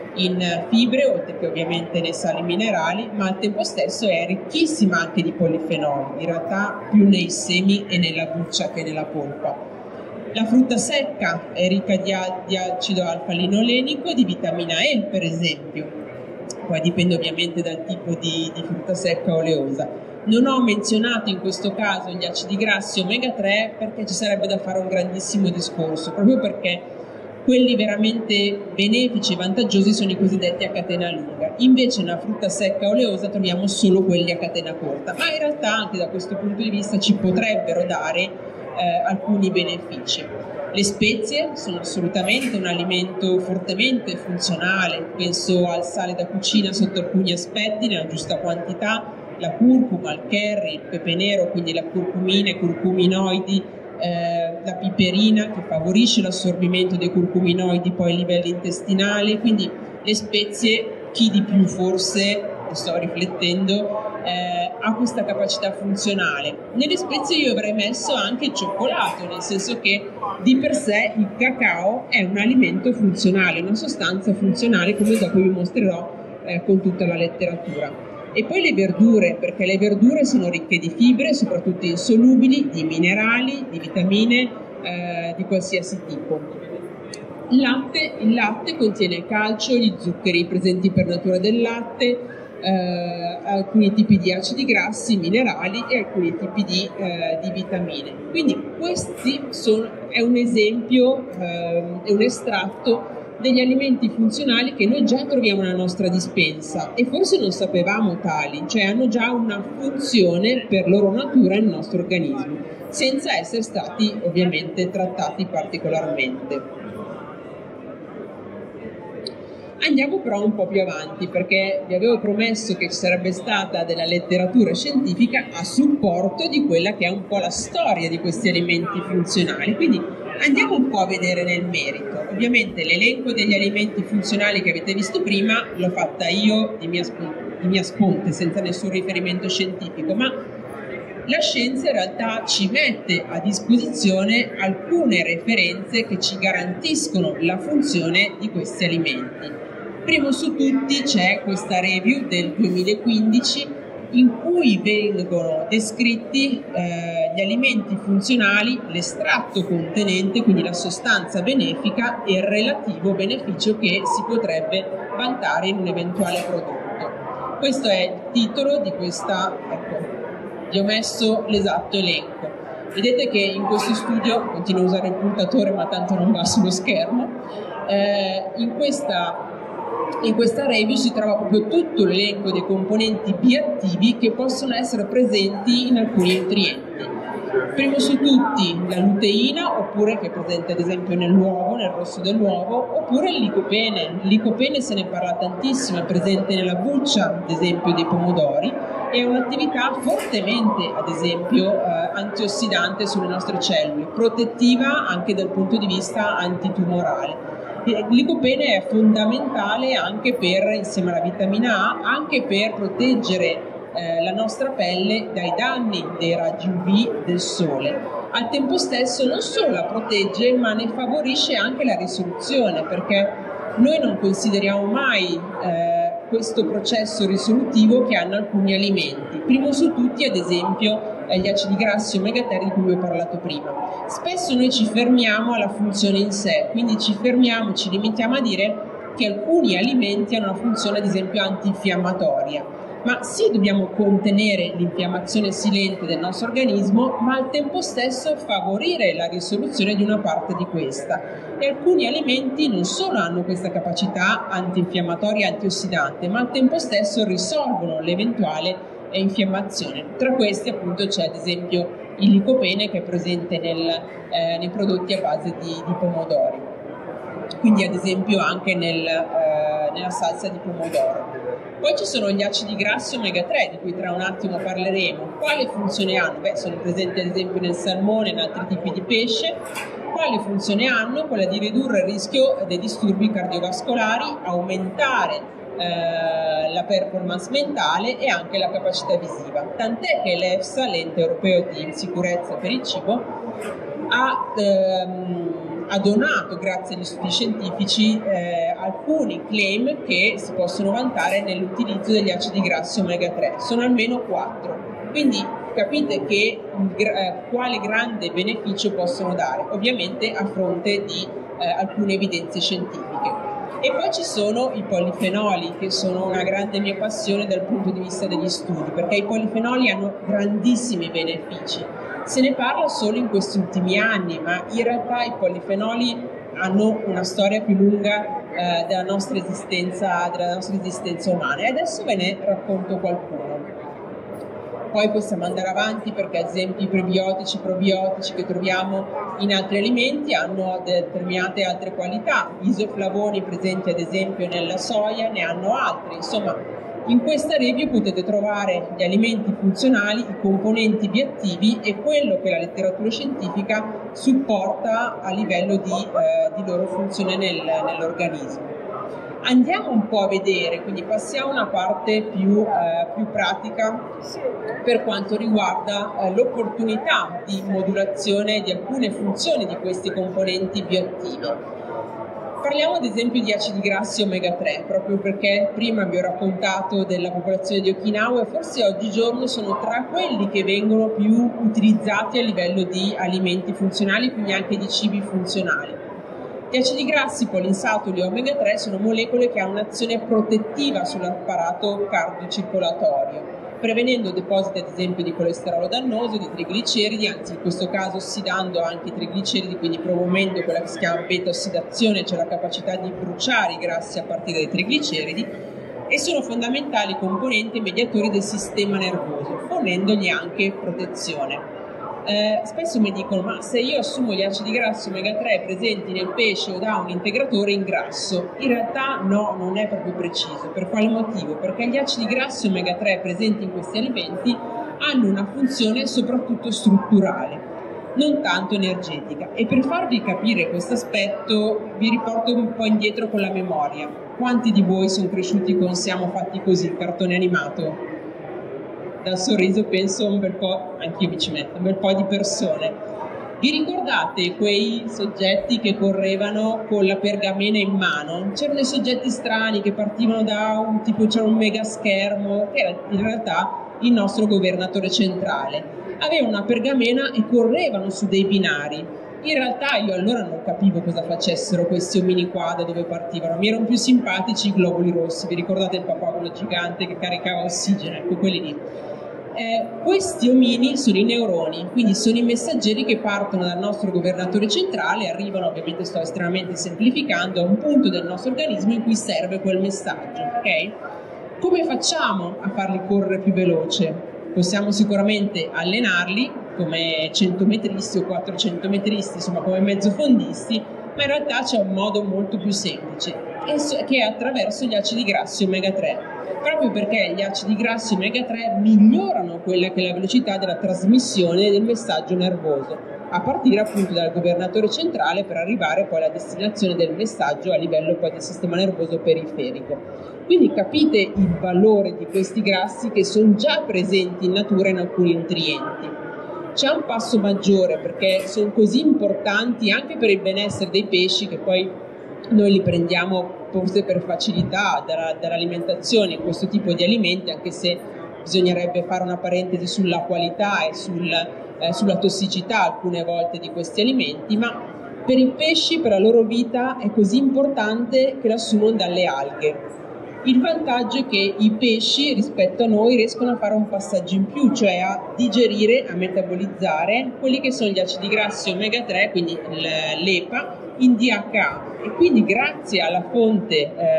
in fibre, oltre che ovviamente nei sali minerali, ma al tempo stesso è ricchissima anche di polifenoli, in realtà più nei semi e nella buccia che nella polpa. La frutta secca è ricca di, di acido alfa-linolenico e di vitamina E, per esempio. Poi dipende ovviamente dal tipo di, di frutta secca oleosa. Non ho menzionato in questo caso gli acidi grassi omega tre perché ci sarebbe da fare un grandissimo discorso, proprio perché quelli veramente benefici e vantaggiosi sono i cosiddetti a catena lunga. Invece nella frutta secca oleosa troviamo solo quelli a catena corta, ma in realtà anche da questo punto di vista ci potrebbero dare eh, alcuni benefici. Le spezie sono assolutamente un alimento fortemente funzionale, penso al sale da cucina sotto alcuni aspetti, nella giusta quantità, la curcuma, il curry, il pepe nero, quindi la curcumina, i curcuminoidi, eh, la piperina che favorisce l'assorbimento dei curcuminoidi poi a livello intestinale, quindi le spezie, chi di più forse, sto riflettendo, eh, ha questa capacità funzionale. Nelle spezie io avrei messo anche il cioccolato, nel senso che di per sé il cacao è un alimento funzionale, una sostanza funzionale, come dopo vi mostrerò eh, con tutta la letteratura. E poi le verdure, perché le verdure sono ricche di fibre, soprattutto insolubili, di minerali, di vitamine eh, di qualsiasi tipo. Il latte, il latte contiene calcio, gli zuccheri presenti per natura del latte, eh, alcuni tipi di acidi grassi, minerali e alcuni tipi di, eh, di vitamine. Quindi questi sono, è un esempio, eh, è un estratto degli alimenti funzionali che noi già troviamo nella nostra dispensa e forse non sapevamo tali, cioè hanno già una funzione per loro natura nel nostro organismo, senza essere stati ovviamente trattati particolarmente. Andiamo però un po' più avanti, perché vi avevo promesso che ci sarebbe stata della letteratura scientifica a supporto di quella che è un po' la storia di questi alimenti funzionali, quindi andiamo un po' a vedere nel merito. Ovviamente l'elenco degli alimenti funzionali che avete visto prima l'ho fatta io di mia, di mia sponte, senza nessun riferimento scientifico, ma la scienza in realtà ci mette a disposizione alcune referenze che ci garantiscono la funzione di questi alimenti. Primo su tutti c'è questa review del duemilaquindici in cui vengono descritti eh, gli alimenti funzionali, l'estratto contenente, quindi la sostanza benefica e il relativo beneficio che si potrebbe vantare in un eventuale prodotto. Questo è il titolo di questa, ecco, vi ho messo l'esatto elenco. Vedete che in questo studio, continuo a usare il puntatore ma tanto non va sullo schermo, eh, in questa In questa review si trova proprio tutto l'elenco dei componenti bioattivi che possono essere presenti in alcuni nutrienti. Primo su tutti la luteina, oppure che è presente ad esempio nell'uovo, nel rosso dell'uovo, oppure il licopene. Il licopene se ne parla tantissimo, è presente nella buccia ad esempio dei pomodori e ha un'attività fortemente ad esempio eh, antiossidante sulle nostre cellule, protettiva anche dal punto di vista antitumorale. Il licopene è fondamentale anche per, insieme alla vitamina A, anche per proteggere eh, la nostra pelle dai danni dei raggi U V del sole. Al tempo stesso non solo la protegge, ma ne favorisce anche la risoluzione, perché noi non consideriamo mai eh, questo processo risolutivo che hanno alcuni alimenti. Primo su tutti, ad esempio, gli acidi grassi omega tre di cui vi ho parlato prima. Spesso noi ci fermiamo alla funzione in sé, quindi ci fermiamo, ci limitiamo a dire che alcuni alimenti hanno una funzione ad esempio antinfiammatoria, ma sì, dobbiamo contenere l'infiammazione silente del nostro organismo, ma al tempo stesso favorire la risoluzione di una parte di questa. E alcuni alimenti non solo hanno questa capacità antinfiammatoria e antiossidante, ma al tempo stesso risolvono l'eventuale e infiammazione. Tra questi appunto c'è ad esempio il licopene che è presente nel, eh, nei prodotti a base di, di pomodori, quindi ad esempio anche nel, eh, nella salsa di pomodoro. Poi ci sono gli acidi grassi omega tre di cui tra un attimo parleremo. Quale funzione hanno? Beh, sono presenti ad esempio nel salmone e in altri tipi di pesce. Quale funzione hanno? Quella di ridurre il rischio dei disturbi cardiovascolari, aumentare Eh, la performance mentale e anche la capacità visiva, tant'è che l'EFSA, l'ente europeo di sicurezza per il cibo, ha, ehm, ha donato, grazie agli studi scientifici, eh, alcuni claim che si possono vantare nell'utilizzo degli acidi grassi omega tre, sono almeno quattro, quindi capite che eh, quale grande beneficio possono dare, ovviamente a fronte di eh, alcune evidenze scientifiche. E poi ci sono i polifenoli, che sono una grande mia passione dal punto di vista degli studi, perché i polifenoli hanno grandissimi benefici. Se ne parla solo in questi ultimi anni, ma in realtà i polifenoli hanno una storia più lunga eh, della nostra esistenza, della nostra esistenza umana, e adesso ve ne racconto qualcuno. Poi possiamo andare avanti, perché ad esempio i prebiotici, probiotici che troviamo in altri alimenti hanno determinate altre qualità. Gli isoflavoni presenti ad esempio nella soia ne hanno altri. Insomma, in questa review potete trovare gli alimenti funzionali, i componenti bioattivi e quello che la letteratura scientifica supporta a livello di, eh, di loro funzione nel, nell'organismo. Andiamo un po' a vedere, quindi passiamo a una parte più, eh, più pratica per quanto riguarda eh, l'opportunità di modulazione di alcune funzioni di questi componenti bioattivi. Parliamo ad esempio di acidi grassi omega tre, proprio perché prima vi ho raccontato della popolazione di Okinawa e forse oggigiorno sono tra quelli che vengono più utilizzati a livello di alimenti funzionali, quindi anche di cibi funzionali. Gli acidi grassi poliinsaturi omega tre sono molecole che hanno un'azione protettiva sull'apparato cardiocircolatorio, prevenendo depositi ad esempio di colesterolo dannoso, di trigliceridi, anzi in questo caso ossidando anche i trigliceridi, quindi promuovendo quella che si chiama beta-ossidazione, cioè la capacità di bruciare i grassi a partire dai trigliceridi, e sono fondamentali componenti e mediatori del sistema nervoso, fornendogli anche protezione. Eh, spesso mi dicono: ma se io assumo gli acidi grassi omega tre presenti nel pesce o da un integratore ingrasso? In realtà no, non è proprio preciso. Per quale motivo? Perché gli acidi grassi omega tre presenti in questi alimenti hanno una funzione soprattutto strutturale, non tanto energetica. E per farvi capire questo aspetto vi riporto un po' indietro con la memoria. Quanti di voi sono cresciuti con Siamo fatti così, cartone animato? Dal sorriso penso un bel po', anch'io mi ci metto, un bel po' di persone. Vi ricordate quei soggetti che correvano con la pergamena in mano? C'erano dei soggetti strani che partivano da un tipo, c'era un mega schermo, che era in realtà il nostro governatore centrale. Avevano una pergamena e correvano su dei binari. In realtà io allora non capivo cosa facessero questi omini qua, da dove partivano. Mi erano più simpatici i globuli rossi. Vi ricordate il papavolo gigante che caricava ossigeno? Ecco, quelli lì. Eh, questi omini sono i neuroni, quindi sono i messaggeri che partono dal nostro governatore centrale e arrivano, ovviamente sto estremamente semplificando, a un punto del nostro organismo in cui serve quel messaggio, ok? Come facciamo a farli correre più veloce? Possiamo sicuramente allenarli come centometristi o quattrocentometristi, insomma come mezzofondisti, ma in realtà c'è un modo molto più semplice, che è attraverso gli acidi grassi omega tre. Proprio perché gli acidi grassi omega tre migliorano quella che è la velocità della trasmissione del messaggio nervoso, a partire appunto dal governatore centrale per arrivare poi alla destinazione del messaggio a livello poi del sistema nervoso periferico. Quindi capite il valore di questi grassi che sono già presenti in natura in alcuni nutrienti. C'è un passo maggiore perché sono così importanti anche per il benessere dei pesci, che poi noi li prendiamo forse per facilità dalla, dall'alimentazione in questo tipo di alimenti, anche se bisognerebbe fare una parentesi sulla qualità e sul, eh, sulla tossicità alcune volte di questi alimenti, ma per i pesci, per la loro vita, è così importante che lo assumono dalle alghe. Il vantaggio è che i pesci rispetto a noi riescono a fare un passaggio in più, cioè a digerire, a metabolizzare quelli che sono gli acidi grassi omega tre, quindi l'E P A, in D H A, e quindi grazie alla fonte,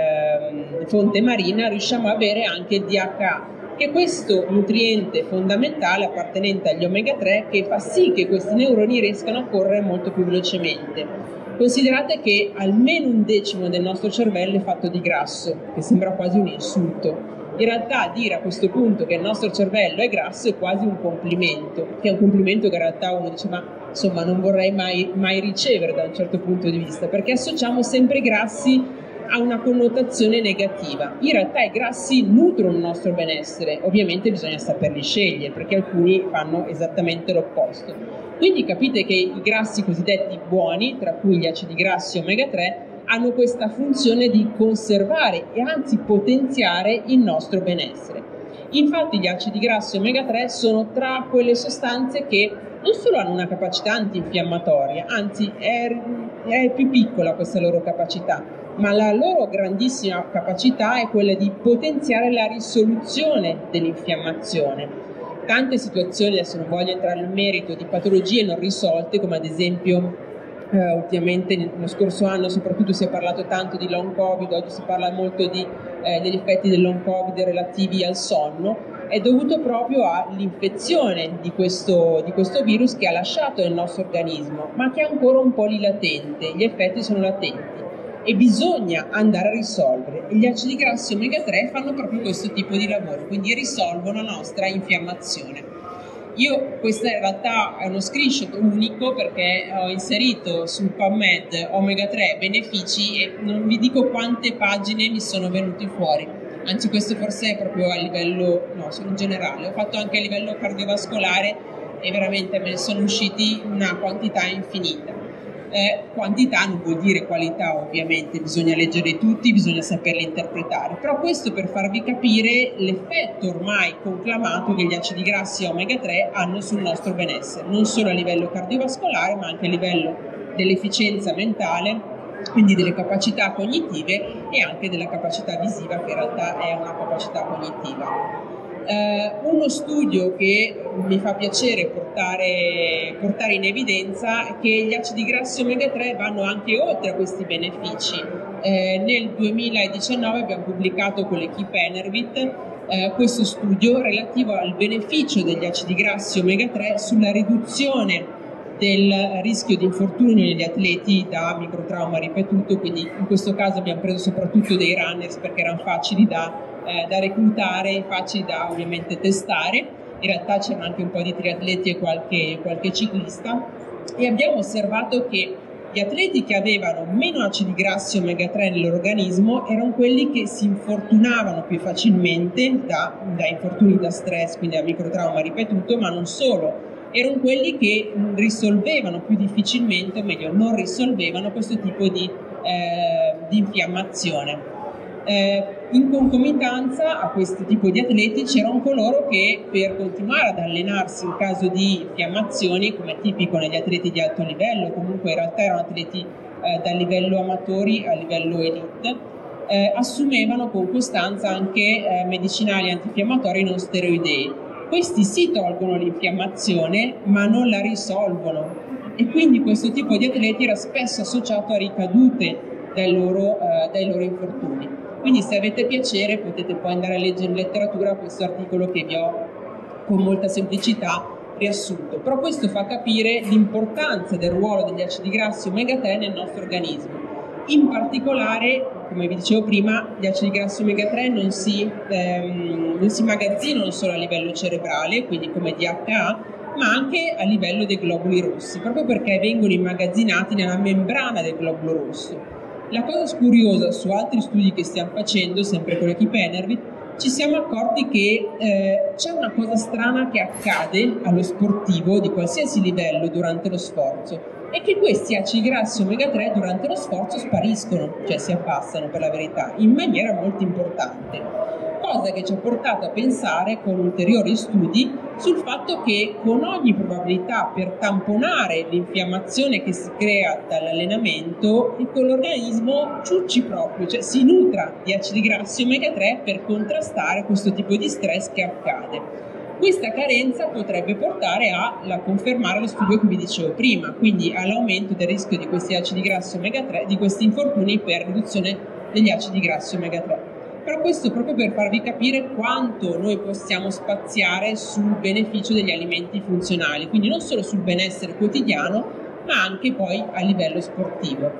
eh, fonte marina riusciamo ad avere anche il D H A, che è questo nutriente fondamentale appartenente agli omega tre che fa sì che questi neuroni riescano a correre molto più velocemente. Considerate che almeno un decimo del nostro cervello è fatto di grasso, che sembra quasi un insulto. In realtà dire a questo punto che il nostro cervello è grasso è quasi un complimento, che è un complimento che in realtà uno dice ma insomma non vorrei mai, mai ricevere da un certo punto di vista, perché associamo sempre i grassi a una connotazione negativa. In realtà i grassi nutrono il nostro benessere, ovviamente bisogna saperli scegliere, perché alcuni fanno esattamente l'opposto. Quindi capite che i grassi cosiddetti buoni, tra cui gli acidi grassi omega tre, hanno questa funzione di conservare e anzi potenziare il nostro benessere. Infatti gli acidi grassi omega tre sono tra quelle sostanze che non solo hanno una capacità antinfiammatoria, anzi è, è più piccola questa loro capacità, ma la loro grandissima capacità è quella di potenziare la risoluzione dell'infiammazione. Tante situazioni, adesso non voglio entrare nel merito, di patologie non risolte, come ad esempio eh, ultimamente nello scorso anno soprattutto si è parlato tanto di long covid, oggi si parla molto di, eh, degli effetti del long covid relativi al sonno, è dovuto proprio all'infezione di questo, di questo virus che ha lasciato il nostro organismo, ma che è ancora un po' lì latente, gli effetti sono latenti e bisogna andare a risolvere. E gli acidi grassi omega tre fanno proprio questo tipo di lavoro, quindi risolvono la nostra infiammazione. Io, questo in realtà è uno screenshot unico perché ho inserito sul PubMed omega tre benefici e non vi dico quante pagine mi sono venuti fuori, anzi questo forse è proprio a livello, no, in generale, ho fatto anche a livello cardiovascolare e veramente me ne sono usciti una quantità infinita. Eh, quantità non vuol dire qualità, ovviamente bisogna leggere tutti, bisogna saperli interpretare, però questo per farvi capire l'effetto ormai conclamato che gli acidi grassi omega tre hanno sul nostro benessere, non solo a livello cardiovascolare ma anche a livello dell'efficienza mentale, quindi delle capacità cognitive e anche della capacità visiva, che in realtà è una capacità cognitiva. Uh, uno studio che mi fa piacere portare, portare in evidenza è che gli acidi grassi omega tre vanno anche oltre a questi benefici. Uh, nel duemiladiciannove abbiamo pubblicato con l'equipe Enervit uh, questo studio relativo al beneficio degli acidi grassi omega tre sulla riduzione del rischio di infortunio negli atleti da microtrauma ripetuto, quindi in questo caso abbiamo preso soprattutto dei runners perché erano facili da Eh, da reclutare, facili da ovviamente testare. In realtà c'erano anche un po' di triatleti e qualche, qualche ciclista, e abbiamo osservato che gli atleti che avevano meno acidi grassi omega tre nell'organismo erano quelli che si infortunavano più facilmente da, da infortuni da stress, quindi da microtrauma ripetuto, ma non solo, erano quelli che risolvevano più difficilmente, o meglio non risolvevano questo tipo di, eh, di infiammazione. Eh, in concomitanza a questo tipo di atleti c'erano coloro che per continuare ad allenarsi in caso di infiammazioni, come è tipico negli atleti di alto livello, comunque in realtà erano atleti eh, da livello amatori a livello elite, eh, assumevano con costanza anche eh, medicinali antinfiammatori non steroidei. Questi si tolgono l'infiammazione ma non la risolvono, e quindi questo tipo di atleti era spesso associato a ricadute dai loro, eh, dai loro infortuni. Quindi se avete piacere potete poi andare a leggere in letteratura questo articolo che vi ho con molta semplicità riassunto. Però questo fa capire l'importanza del ruolo degli acidi grassi omega tre nel nostro organismo. In particolare, come vi dicevo prima, gli acidi grassi omega tre non si, ehm, non si immagazzinano solo a livello cerebrale, quindi come D H A, ma anche a livello dei globuli rossi, proprio perché vengono immagazzinati nella membrana del globulo rosso. La cosa curiosa, su altri studi che stiamo facendo, sempre con l'equipe Enervit, ci siamo accorti che eh, c'è una cosa strana che accade allo sportivo di qualsiasi livello durante lo sforzo, e che questi acidi grassi omega tre durante lo sforzo spariscono, cioè si abbassano per la verità, in maniera molto importante. Cosa che ci ha portato a pensare con ulteriori studi sul fatto che con ogni probabilità per tamponare l'infiammazione che si crea dall'allenamento, l'organismo ciucci proprio, cioè si nutra di acidi grassi omega tre per contrastare questo tipo di stress che accade. Questa carenza potrebbe portare a la confermare lo studio che vi dicevo prima, quindi all'aumento del rischio di questi acidi grassi omega tre, di questi infortuni per riduzione degli acidi grassi omega tre. Però questo proprio per farvi capire quanto noi possiamo spaziare sul beneficio degli alimenti funzionali, quindi non solo sul benessere quotidiano, ma anche poi a livello sportivo.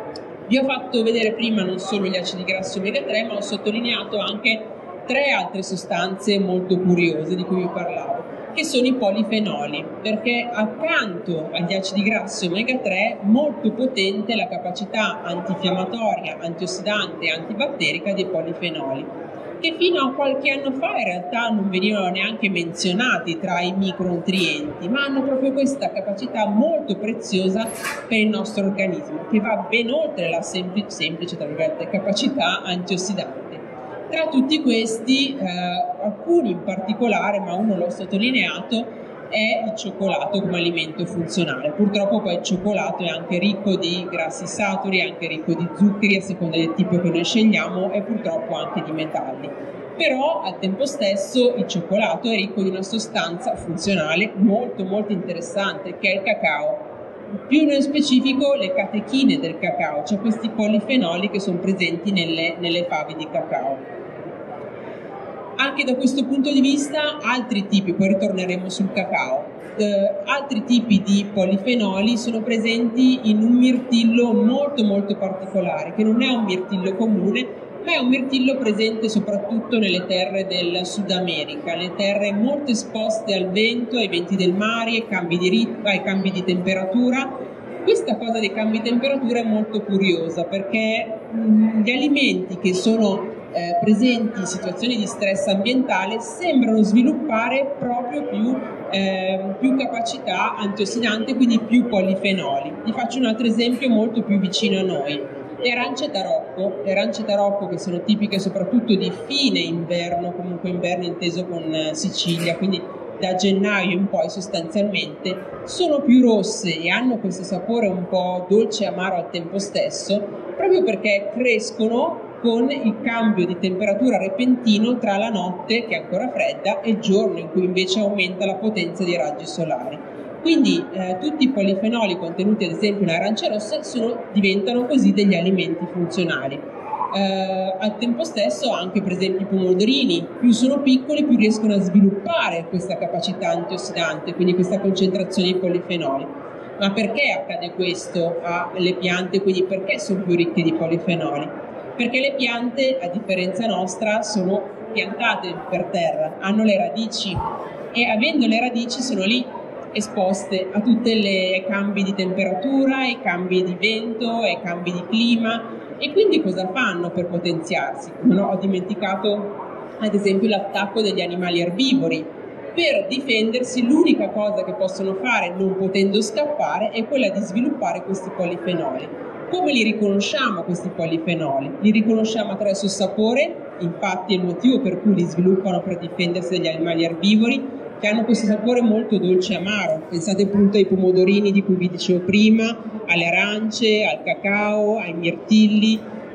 Vi ho fatto vedere prima non solo gli acidi grassi omega tre, ma ho sottolineato anche tre altre sostanze molto curiose di cui vi parlavo, che sono i polifenoli, perché accanto agli acidi grassi omega tre molto potente la capacità antinfiammatoria, antiossidante e antibatterica dei polifenoli. che fino a qualche anno fa in realtà non venivano neanche menzionati tra i micronutrienti, ma hanno proprio questa capacità molto preziosa per il nostro organismo, che va ben oltre la sempli- semplice tra virgolette, capacità antiossidante. Tra tutti questi, eh, alcuni in particolare, ma uno l'ho sottolineato, è il cioccolato come alimento funzionale. Purtroppo poi il cioccolato è anche ricco di grassi saturi, è anche ricco di zuccheri a seconda del tipo che noi scegliamo e purtroppo anche di metalli. Però al tempo stesso il cioccolato è ricco di una sostanza funzionale molto molto interessante, che è il cacao. Più nello specifico le catechine del cacao, cioè questi polifenoli che sono presenti nelle, nelle fave di cacao. Anche da questo punto di vista altri tipi, poi ritorneremo sul cacao, eh, altri tipi di polifenoli sono presenti in un mirtillo molto molto particolare, che non è un mirtillo comune, ma è un mirtillo presente soprattutto nelle terre del Sud America, le terre molto esposte al vento, ai venti del mare, ai cambi di ritmo, ai cambi di temperatura. Questa cosa dei cambi di temperatura è molto curiosa perché mh, gli alimenti che sono Eh, presenti in situazioni di stress ambientale sembrano sviluppare proprio più, eh, più capacità antiossidante, quindi più polifenoli. Vi faccio un altro esempio molto più vicino a noi. Le arance tarocco, le arance tarocco che sono tipiche soprattutto di fine inverno, comunque inverno inteso con eh, Sicilia, quindi da gennaio in poi sostanzialmente, sono più rosse e hanno questo sapore un po' dolce e amaro al tempo stesso, proprio perché crescono con il cambio di temperatura repentino tra la notte, che è ancora fredda, e il giorno, in cui invece aumenta la potenza dei raggi solari. Quindi eh, tutti i polifenoli contenuti ad esempio in arance rosse sono, diventano così degli alimenti funzionali. Eh, al tempo stesso anche per esempio i pomodorini, più sono piccoli più riescono a sviluppare questa capacità antiossidante, quindi questa concentrazione di polifenoli. Ma perché accade questo alle piante, quindi perché sono più ricche di polifenoli? Perché le piante, a differenza nostra, sono piantate per terra, hanno le radici e avendo le radici sono lì esposte a tutti i cambi di temperatura, ai cambi di vento, ai cambi di clima. E quindi cosa fanno per potenziarsi? Non ho dimenticato ad esempio l'attacco degli animali erbivori. Per difendersi l'unica cosa che possono fare, non potendo scappare, è quella di sviluppare questi polifenoli. Come li riconosciamo questi polifenoli? Li riconosciamo attraverso il sapore, infatti è il motivo per cui li sviluppano per difendersi dagli animali erbivori, che hanno questo sapore molto dolce e amaro. Pensate appunto ai pomodorini di cui vi dicevo prima, alle arance, al cacao, ai mirtilli,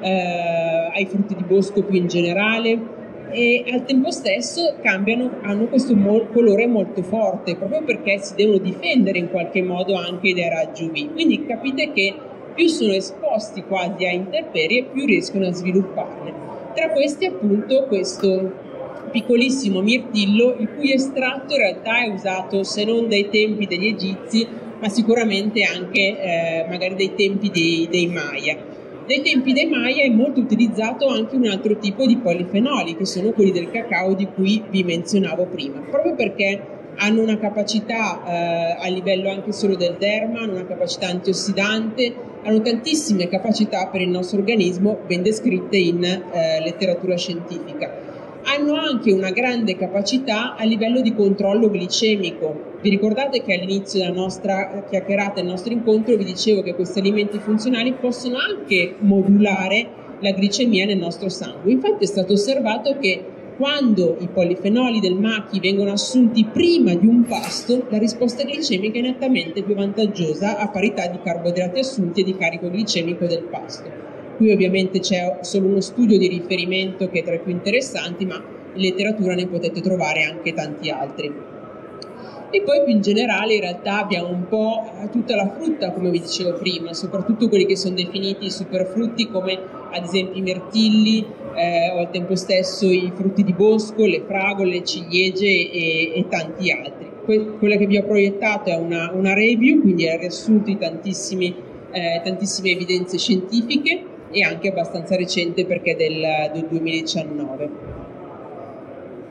eh, ai frutti di bosco più in generale. E al tempo stesso cambiano, hanno questo mo- colore molto forte, proprio perché si devono difendere in qualche modo anche dai raggi U V. Quindi capite che più sono esposti quasi a intemperie, più riescono a svilupparne. Tra questi appunto questo piccolissimo mirtillo, il cui estratto in realtà è usato se non dai tempi degli Egizi, ma sicuramente anche eh, magari dai tempi dei, dei Maya. Dai tempi dei Maya è molto utilizzato anche un altro tipo di polifenoli, che sono quelli del cacao di cui vi menzionavo prima, proprio perché hanno una capacità eh, a livello anche solo del derma, hanno una capacità antiossidante, hanno tantissime capacità per il nostro organismo ben descritte in eh, letteratura scientifica. Hanno anche una grande capacità a livello di controllo glicemico. Vi ricordate che all'inizio della nostra chiacchierata, del nostro incontro, vi dicevo che questi alimenti funzionali possono anche modulare la glicemia nel nostro sangue. Infatti è stato osservato che quando i polifenoli del machi vengono assunti prima di un pasto, la risposta glicemica è nettamente più vantaggiosa a parità di carboidrati assunti e di carico glicemico del pasto. Qui ovviamente c'è solo uno studio di riferimento che è tra i più interessanti, ma in letteratura ne potete trovare anche tanti altri. E poi più in generale in realtà abbiamo un po' tutta la frutta, come vi dicevo prima, soprattutto quelli che sono definiti superfrutti come ad esempio i mirtilli eh, o al tempo stesso i frutti di bosco, le fragole, le ciliegie e, e tanti altri. Que- quella che vi ho proiettato è una, una review, quindi è il riassunto di tantissimi, eh, tantissime evidenze scientifiche e anche abbastanza recente perché è del, del duemiladiciannove.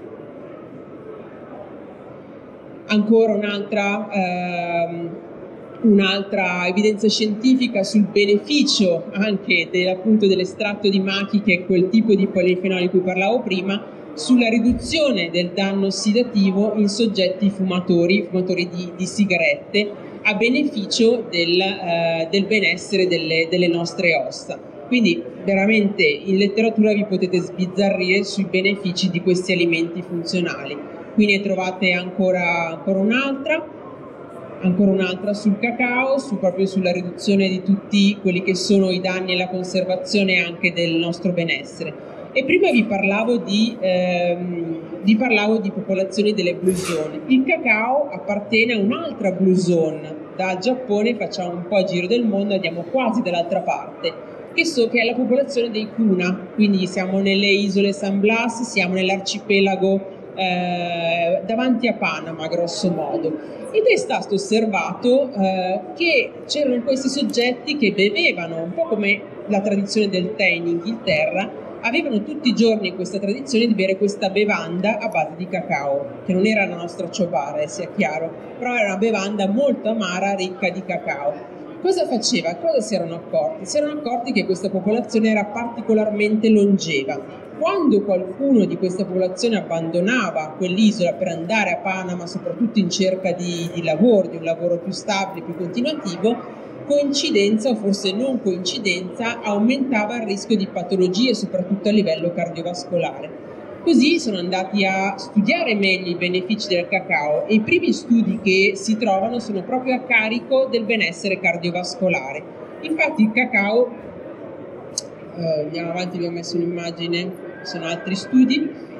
Ancora un'altra, ehm, un'altra evidenza scientifica sul beneficio anche del, appunto, dell'estratto di machi, che è quel tipo di polifenoli di cui parlavo prima, sulla riduzione del danno ossidativo in soggetti fumatori, fumatori di, di sigarette, a beneficio del, eh, del benessere delle, delle nostre ossa. Quindi veramente in letteratura vi potete sbizzarrire sui benefici di questi alimenti funzionali. Qui ne trovate ancora, ancora un'altra, ancora un'altra sul cacao, su, proprio sulla riduzione di tutti quelli che sono i danni e la conservazione anche del nostro benessere. E prima vi parlavo di, ehm, vi parlavo di popolazioni delle blue zone. Il cacao appartiene a un'altra blue zone. Dal Giappone facciamo un po' il giro del mondo, andiamo quasi dall'altra parte, che, so, che è la popolazione dei Kuna. Quindi siamo nelle isole San Blas, siamo nell'arcipelago eh, davanti a Panama, grosso modo. Ed è stato osservato eh, che c'erano questi soggetti che bevevano, un po' come la tradizione del tè in Inghilterra, avevano tutti i giorni questa tradizione di bere questa bevanda a base di cacao, che non era la nostra ciobara, sia chiaro, però era una bevanda molto amara, ricca di cacao. Cosa faceva? Cosa si erano accorti? Si erano accorti che questa popolazione era particolarmente longeva. Quando qualcuno di questa popolazione abbandonava quell'isola per andare a Panama, soprattutto in cerca di, di lavoro, di un lavoro più stabile, più continuativo, coincidenza o forse non coincidenza, aumentava il rischio di patologie, soprattutto a livello cardiovascolare. Così sono andati a studiare meglio i benefici del cacao e i primi studi che si trovano sono proprio a carico del benessere cardiovascolare. Infatti il cacao, eh, andiamo avanti, vi ho messo un'immagine, ci sono altri studi,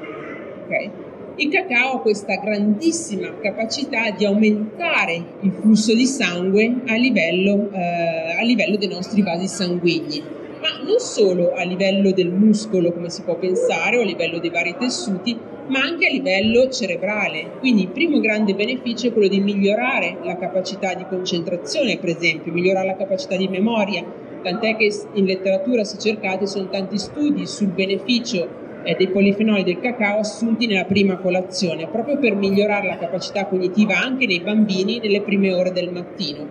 ok. Il cacao ha questa grandissima capacità di aumentare il flusso di sangue a livello, eh, a livello dei nostri vasi sanguigni, ma non solo a livello del muscolo, come si può pensare, o a livello dei vari tessuti, ma anche a livello cerebrale. Quindi il primo grande beneficio è quello di migliorare la capacità di concentrazione, per esempio, migliorare la capacità di memoria, tant'è che in letteratura, se cercate, sono tanti studi sul beneficio dei polifenoli del cacao assunti nella prima colazione, proprio per migliorare la capacità cognitiva anche nei bambini nelle prime ore del mattino.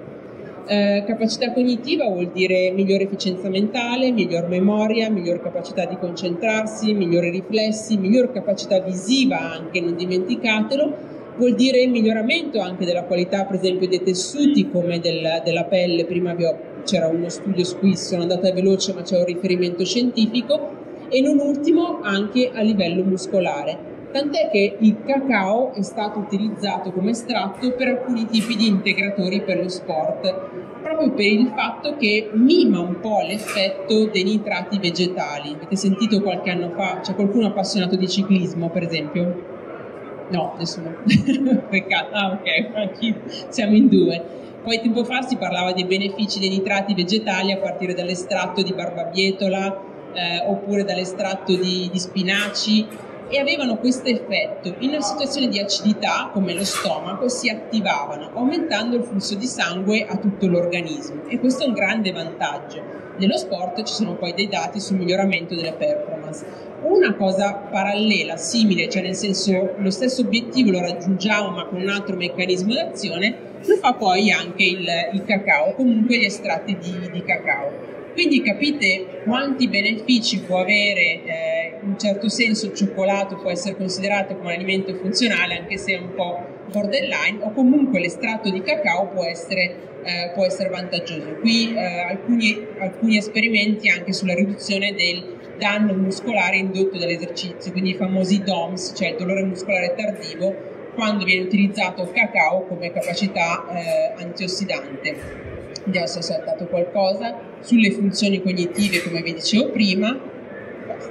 Eh, capacità cognitiva vuol dire migliore efficienza mentale, miglior memoria, miglior capacità di concentrarsi, migliori riflessi, miglior capacità visiva anche, non dimenticatelo, vuol dire miglioramento anche della qualità, per esempio, dei tessuti come del, della pelle. Prima vi ho, c'era uno studio su cui sono andata veloce, ma c'è un riferimento scientifico. E non ultimo anche a livello muscolare, tant'è che il cacao è stato utilizzato come estratto per alcuni tipi di integratori per lo sport, proprio per il fatto che mima un po' l'effetto dei nitrati vegetali. Avete sentito qualche anno fa, c'è qualcuno appassionato di ciclismo, per esempio? No, nessuno. Peccato. Ah, ok, anche siamo in due. Poi tempo fa si parlava dei benefici dei nitrati vegetali a partire dall'estratto di barbabietola, Eh, oppure dall'estratto di, di spinaci, e avevano questo effetto. In una situazione di acidità come lo stomaco si attivavano, aumentando il flusso di sangue a tutto l'organismo, e questo è un grande vantaggio. Nello sport ci sono poi dei dati sul miglioramento delle performance. Una cosa parallela, simile, cioè nel senso lo stesso obiettivo lo raggiungiamo ma con un altro meccanismo d'azione, lo fa poi anche il, il cacao, comunque gli estratti di, di cacao. Quindi capite quanti benefici può avere, eh, in un certo senso il cioccolato può essere considerato come un alimento funzionale, anche se è un po' borderline, o comunque l'estratto di cacao può essere, eh, può essere vantaggioso. Qui eh, alcuni, alcuni esperimenti anche sulla riduzione del danno muscolare indotto dall'esercizio, quindi i famosi D O M S, cioè il dolore muscolare tardivo, quando viene utilizzato il cacao come capacità eh, antiossidante. Adesso ho saltato qualcosa sulle funzioni cognitive, come vi dicevo prima. Basta.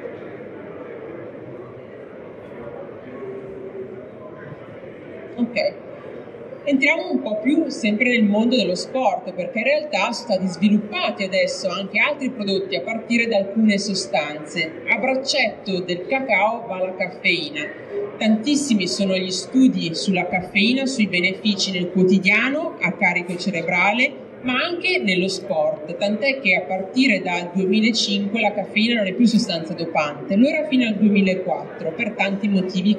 Ok, entriamo un po' più sempre nel mondo dello sport, perché in realtà sono stati sviluppati adesso anche altri prodotti a partire da alcune sostanze. A braccetto del cacao va la caffeina. Tantissimi sono gli studi sulla caffeina, sui benefici nel quotidiano a carico cerebrale, ma anche nello sport, tant'è che a partire dal duemilacinque la caffeina non è più sostanza dopante, lo era fino al duemilaquattro, per tanti motivi che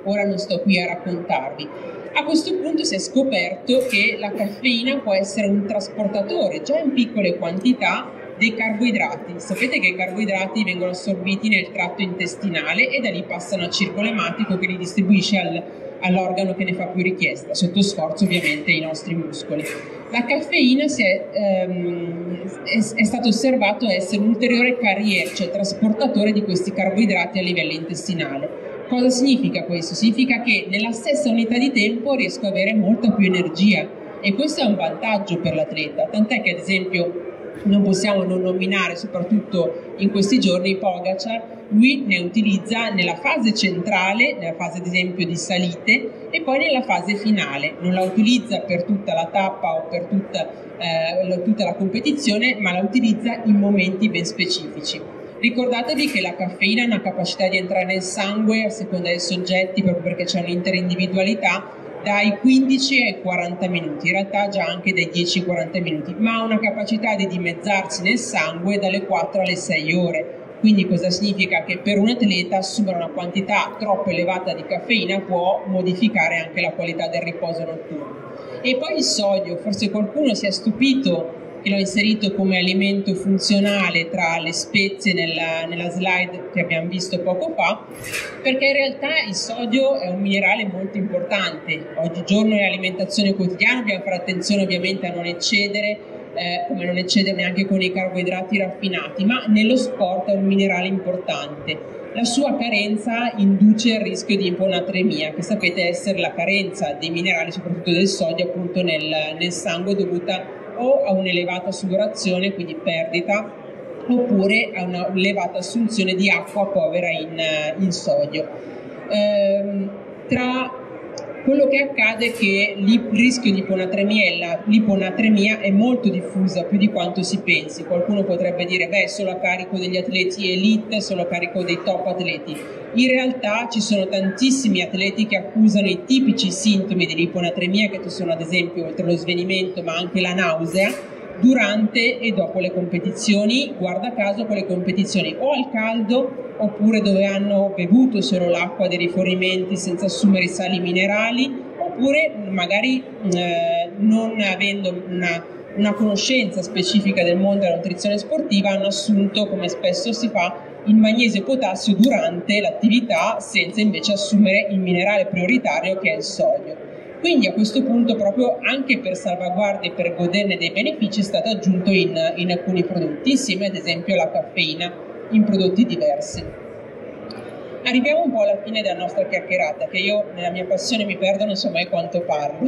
ora non sto qui a raccontarvi. A questo punto si è scoperto che la caffeina può essere un trasportatore, già in piccole quantità, dei carboidrati. Sapete che i carboidrati vengono assorbiti nel tratto intestinale e da lì passano al circolo ematico che li distribuisce al, all'organo che ne fa più richiesta, sotto sforzo ovviamente i nostri muscoli. La caffeina si è, ehm, è, è stato osservato essere un ulteriore carrier, cioè trasportatore di questi carboidrati a livello intestinale. Cosa significa questo? Significa che nella stessa unità di tempo riesco ad avere molta più energia e questo è un vantaggio per l'atleta, tant'è che ad esempio non possiamo non nominare, soprattutto in questi giorni, Pogacar. Lui ne utilizza nella fase centrale, nella fase ad esempio di salite, e poi nella fase finale. Non la utilizza per tutta la tappa o per tutta, eh, tutta la competizione, ma la utilizza in momenti ben specifici. Ricordatevi che la caffeina ha una capacità di entrare nel sangue a seconda dei soggetti, proprio perché c'è un'interindividualità, dai quindici ai quaranta minuti, in realtà già anche dai dieci ai quaranta minuti, ma ha una capacità di dimezzarsi nel sangue dalle quattro alle sei ore. Quindi cosa significa? Che per un atleta assumere una quantità troppo elevata di caffeina può modificare anche la qualità del riposo notturno. E poi il sodio, forse qualcuno si è stupito che l'ho inserito come alimento funzionale tra le spezie nella, nella slide che abbiamo visto poco fa, perché in realtà il sodio è un minerale molto importante. Oggigiorno nell'alimentazione quotidiana dobbiamo fare attenzione ovviamente a non eccedere, eh, come non eccedere neanche con i carboidrati raffinati, ma nello sport è un minerale importante. La sua carenza induce il rischio di iponatremia, che sapete essere la carenza dei minerali, soprattutto del sodio, appunto nel, nel sangue, dovuta o a un'elevata sudorazione, quindi perdita, oppure a una elevata assunzione di acqua povera in, in sodio. Ehm, tra quello che accade è che il rischio di iponatremia e la, l'iponatremia è molto diffusa, più di quanto si pensi. Qualcuno potrebbe dire, beh, solo a carico degli atleti elite, solo a carico dei top atleti. In realtà ci sono tantissimi atleti che accusano i tipici sintomi dell'iponatremia, che sono ad esempio oltre allo svenimento ma anche la nausea, durante e dopo le competizioni, guarda caso quelle competizioni o al caldo oppure dove hanno bevuto solo l'acqua dei rifornimenti senza assumere i sali minerali, oppure magari eh, non avendo una, una conoscenza specifica del mondo della nutrizione sportiva hanno assunto, come spesso si fa, il magnesio e potassio durante l'attività senza invece assumere il minerale prioritario che è il sodio. Quindi a questo punto, proprio anche per salvaguardia e per goderne dei benefici, è stato aggiunto in, in alcuni prodotti, insieme ad esempio alla caffeina in prodotti diversi. Arriviamo un po' alla fine della nostra chiacchierata, che io nella mia passione mi perdo, non so mai quanto parlo.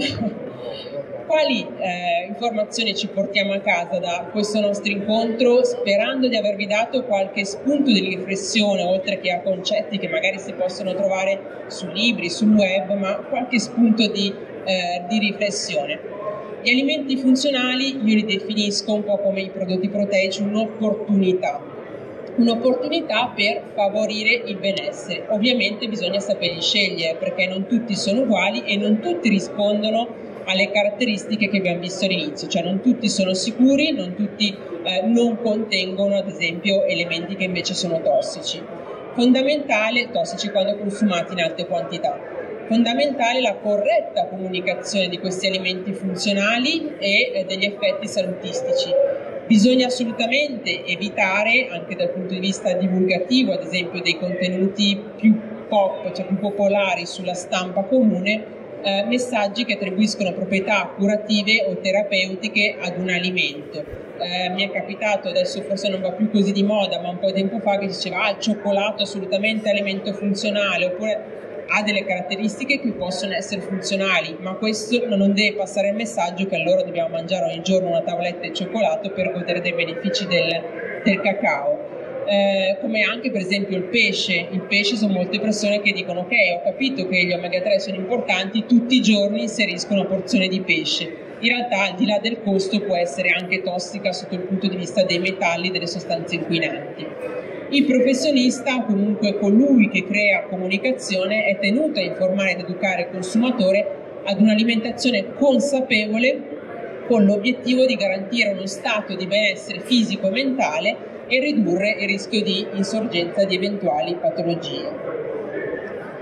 Quali eh, informazioni ci portiamo a casa da questo nostro incontro, sperando di avervi dato qualche spunto di riflessione, oltre che a concetti che magari si possono trovare su libri, sul web, ma qualche spunto di, eh, di riflessione. Gli alimenti funzionali io li definisco un po' come i prodotti proteici, un'opportunità. Un'opportunità per favorire il benessere. Ovviamente bisogna saperli scegliere, perché non tutti sono uguali e non tutti rispondono alle caratteristiche che abbiamo visto all'inizio, cioè non tutti sono sicuri, non tutti eh, non contengono ad esempio elementi che invece sono tossici. Fondamentale, tossici quando consumati in alte quantità. Fondamentale la corretta comunicazione di questi alimenti funzionali e eh, degli effetti salutistici. Bisogna assolutamente evitare, anche dal punto di vista divulgativo, ad esempio dei contenuti più pop, cioè più popolari sulla stampa comune, eh, messaggi che attribuiscono proprietà curative o terapeutiche ad un alimento. Eh, mi è capitato, adesso forse non va più così di moda, ma un po' di tempo fa, che diceva ah, il cioccolato assolutamente alimento funzionale, oppure ha delle caratteristiche che possono essere funzionali, ma questo non deve passare il messaggio che allora dobbiamo mangiare ogni giorno una tavoletta di cioccolato per godere dei benefici del, del cacao. Eh, come anche per esempio il pesce. Il pesce, sono molte persone che dicono ok, ho capito che gli omega tre sono importanti, tutti i giorni inserisco una porzione di pesce. In realtà, al di là del costo, può essere anche tossica sotto il punto di vista dei metalli e delle sostanze inquinanti. Il professionista, o comunque colui che crea comunicazione, è tenuto a informare ed educare il consumatore ad un'alimentazione consapevole, con l'obiettivo di garantire uno stato di benessere fisico e mentale e ridurre il rischio di insorgenza di eventuali patologie.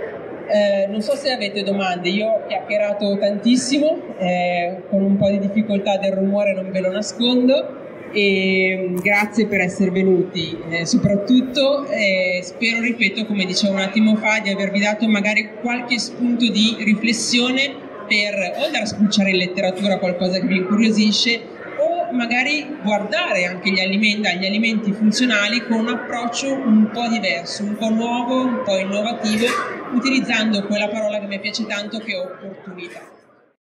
Eh, non so se avete domande, io ho chiacchierato tantissimo, eh, con un po' di difficoltà del rumore, non ve lo nascondo, e grazie per essere venuti, eh, soprattutto eh, spero, ripeto, come dicevo un attimo fa, di avervi dato magari qualche spunto di riflessione per o andare a spulciare in letteratura qualcosa che vi incuriosisce, o magari guardare anche gli alimenti, agli alimenti funzionali con un approccio un po' diverso, un po' nuovo, un po' innovativo, utilizzando quella parola che mi piace tanto, che è opportunità.